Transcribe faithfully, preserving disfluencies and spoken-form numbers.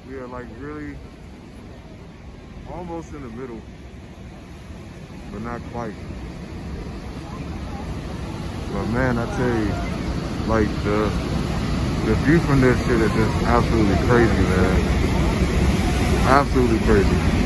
We are like really almost in the middle, but not quite. But man, I tell you, like the the view from this shit is just absolutely crazy, man. Absolutely crazy.